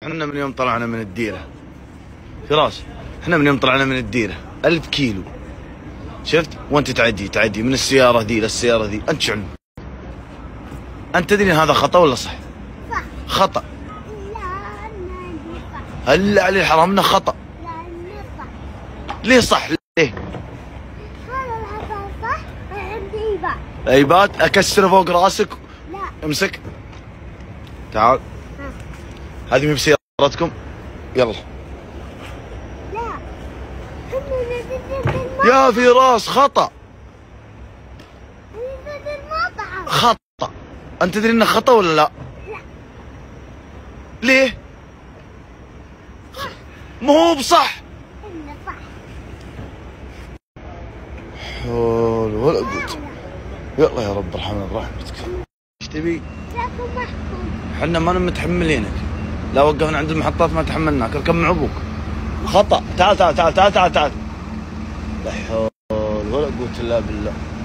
احنا من يوم طلعنا من الديرة فراس، احنا من يوم طلعنا من الديرة 1000 كيلو، شفت؟ وانت تعدي من السيارة ذي للسيارة ذي، انت شعل. انت تدري ان هذا خطأ ولا صح؟ صح. خطأ. لا هلا علي الحرام انه خطأ. لا صح. ليه صح؟ ليه؟ هذا صح. عندي ايباد. ايباد اكسره فوق راسك؟ لا. امسك. تعال. هذه مي بسيارتكم؟ يلا. لا. يا فراس خطأ. خطأ. انت تدري انه خطأ ولا لا؟ لا. ليه؟ ما هو بصح. إنه صح. حول ولا قوة. يلا يا رب ارحمنا برحمتك. ايش تبي؟ لكن محكوم. احنا ما متحملينك، لا وقفنا عند المحطات ما تحملناك، اركب مع ابوك. خطأ. تعال تعال تعال تعال تعال تعال. لا حول ولا قوة الا بالله.